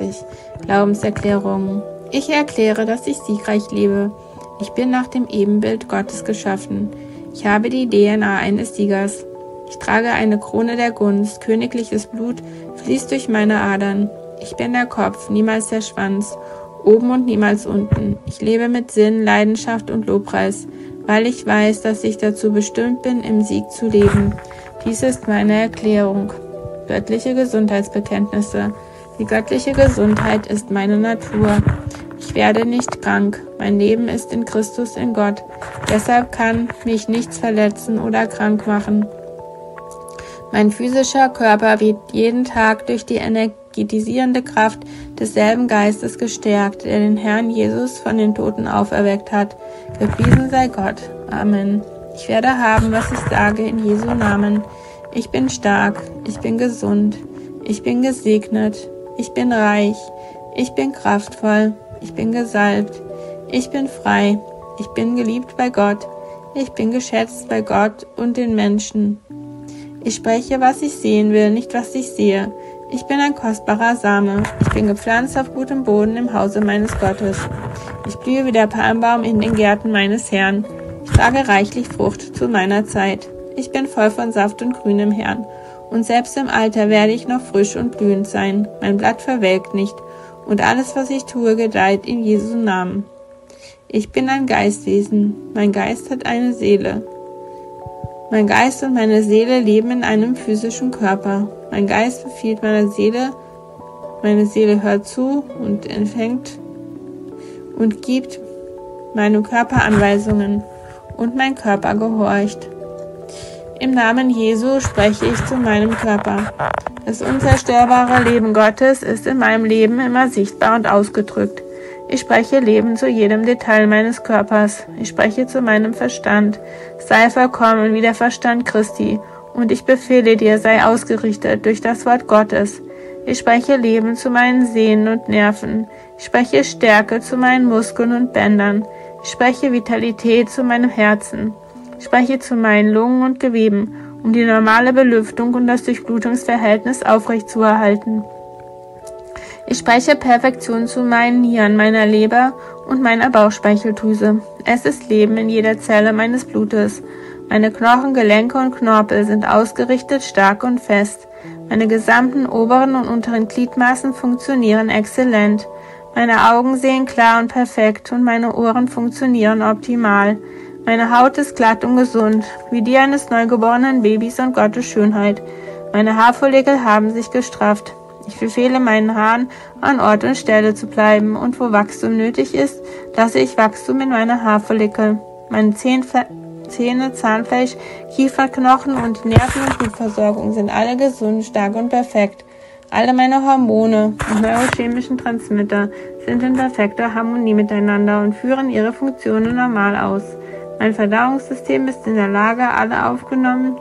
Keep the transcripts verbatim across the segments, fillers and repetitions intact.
sechsundzwanzig. Glaubenserklärungen. Ich erkläre, dass ich siegreich lebe. Ich bin nach dem Ebenbild Gottes geschaffen. Ich habe die D N A eines Siegers. Ich trage eine Krone der Gunst. Königliches Blut fließt durch meine Adern. Ich bin der Kopf, niemals der Schwanz. Oben und niemals unten. Ich lebe mit Sinn, Leidenschaft und Lobpreis, weil ich weiß, dass ich dazu bestimmt bin, im Sieg zu leben. Dies ist meine Erklärung. Göttliche Gesundheitsbekenntnisse. Die göttliche Gesundheit ist meine Natur. Ich werde nicht krank. Mein Leben ist in Christus in Gott. Deshalb kann mich nichts verletzen oder krank machen. Mein physischer Körper wird jeden Tag durch die energetisierende Kraft desselben Geistes gestärkt, der den Herrn Jesus von den Toten auferweckt hat. Gepriesen sei Gott. Amen. Ich werde haben, was ich sage, in Jesu Namen. Ich bin stark. Ich bin gesund. Ich bin gesegnet. Ich bin reich. Ich bin kraftvoll. Ich bin gesalbt. Ich bin frei. Ich bin geliebt bei Gott. Ich bin geschätzt bei Gott und den Menschen. Ich spreche, was ich sehen will, nicht was ich sehe. Ich bin ein kostbarer Same. Ich bin gepflanzt auf gutem Boden im Hause meines Gottes. Ich blühe wie der Palmbaum in den Gärten meines Herrn. Ich trage reichlich Frucht zu meiner Zeit. Ich bin voll von Saft und Grün im Herrn. Und selbst im Alter werde ich noch frisch und blühend sein. Mein Blatt verwelkt nicht. Und alles, was ich tue, gedeiht in Jesu Namen. Ich bin ein Geistwesen. Mein Geist hat eine Seele. Mein Geist und meine Seele leben in einem physischen Körper. Mein Geist befiehlt meiner Seele, meine Seele hört zu und empfängt und gibt meinem Körper Anweisungen und mein Körper gehorcht. Im Namen Jesu spreche ich zu meinem Körper. Das unzerstörbare Leben Gottes ist in meinem Leben immer sichtbar und ausgedrückt. Ich spreche Leben zu jedem Detail meines Körpers. Ich spreche zu meinem Verstand. Sei vollkommen wie der Verstand Christi. Und ich befehle dir, sei ausgerichtet durch das Wort Gottes. Ich spreche Leben zu meinen Sehnen und Nerven. Ich spreche Stärke zu meinen Muskeln und Bändern. Ich spreche Vitalität zu meinem Herzen. Ich spreche zu meinen Lungen und Geweben, um die normale Belüftung und das Durchblutungsverhältnis aufrechtzuerhalten. Ich spreche Perfektion zu meinen Nieren, meiner Leber und meiner Bauchspeicheldrüse. Es ist Leben in jeder Zelle meines Blutes. Meine Knochen, Gelenke und Knorpel sind ausgerichtet, stark und fest. Meine gesamten oberen und unteren Gliedmaßen funktionieren exzellent. Meine Augen sehen klar und perfekt und meine Ohren funktionieren optimal. Meine Haut ist glatt und gesund, wie die eines neugeborenen Babys und Gottes Schönheit. Meine Haarfollikel haben sich gestrafft. Ich befehle meinen Haaren, an Ort und Stelle zu bleiben und wo Wachstum nötig ist, lasse ich Wachstum in meine Haarfollikel. Meine Zähnfle- Zähne, Zahnfleisch, Kieferknochen und die Nerven- und Blutversorgung sind alle gesund, stark und perfekt. Alle meine Hormone und neurochemischen Transmitter sind in perfekter Harmonie miteinander und führen ihre Funktionen normal aus. Mein Verdauungssystem ist in der Lage, alle aufgenommenen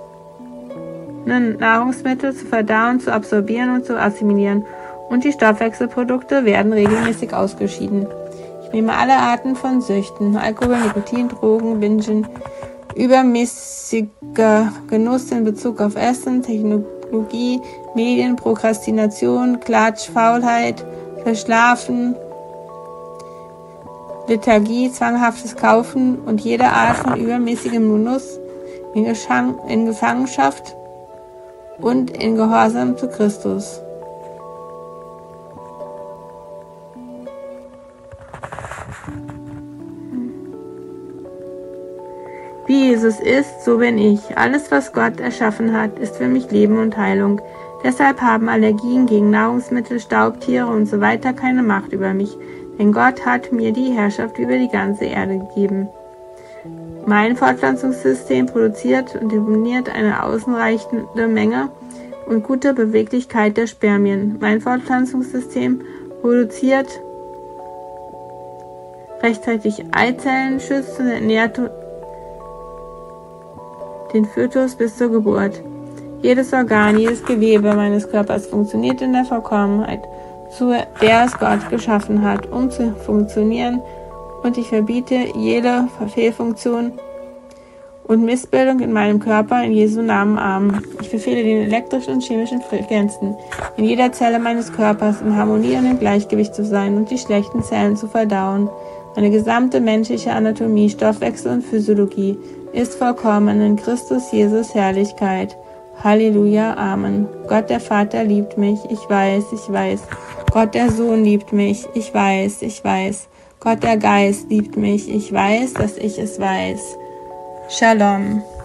Nahrungsmittel zu verdauen, zu absorbieren und zu assimilieren. Und die Stoffwechselprodukte werden regelmäßig ausgeschieden. Ich nehme alle Arten von Süchten, Alkohol, Nikotin, Drogen, Bingen, übermäßiger Genuss in Bezug auf Essen, Technologie, Medien, Prokrastination, Klatsch, Faulheit, Verschlafen, Lethargie, zwanghaftes Kaufen und jede Art von übermäßigem Genuss in, Geschan- in Gefangenschaft und in Gehorsam zu Christus. Wie Jesus ist, so bin ich. Alles, was Gott erschaffen hat, ist für mich Leben und Heilung. Deshalb haben Allergien gegen Nahrungsmittel, Staubtiere und so weiter keine Macht über mich, denn Gott hat mir die Herrschaft über die ganze Erde gegeben. Mein Fortpflanzungssystem produziert und definiert eine ausreichende Menge und gute Beweglichkeit der Spermien. Mein Fortpflanzungssystem produziert rechtzeitig Eizellen, schützt und ernährt den Fötus bis zur Geburt. Jedes Organ, jedes Gewebe meines Körpers funktioniert in der Vollkommenheit, zu der es Gott geschaffen hat, um zu funktionieren, und ich verbiete jede Fehlfunktion und Missbildung in meinem Körper in Jesu Namen. Amen. Ich befehle den elektrischen und chemischen Frequenzen in jeder Zelle meines Körpers in Harmonie und im Gleichgewicht zu sein und die schlechten Zellen zu verdauen. Meine gesamte menschliche Anatomie, Stoffwechsel und Physiologie ist vollkommen in Christus Jesus Herrlichkeit. Halleluja, Amen. Gott der Vater liebt mich, ich weiß, ich weiß. Gott der Sohn liebt mich, ich weiß, ich weiß. Gott der Geist liebt mich, ich weiß, dass ich es weiß. Shalom.